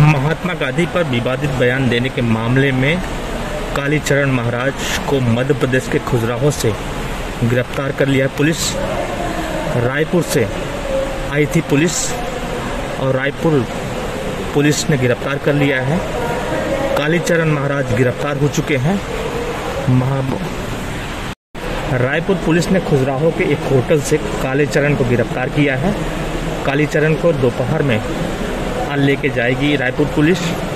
महात्मा गांधी पर विवादित बयान देने के मामले में कालीचरण महाराज को मध्य प्रदेश के खजुराहो से गिरफ्तार कर लिया है पुलिस। रायपुर से आई थी पुलिस और रायपुर पुलिस ने गिरफ्तार कर लिया है। कालीचरण महाराज गिरफ्तार हो चुके हैं। रायपुर पुलिस ने खजुराहो के एक होटल से कालीचरण को गिरफ्तार किया है। कालीचरण को दोपहर में लेके जाएगी रायपुर पुलिस।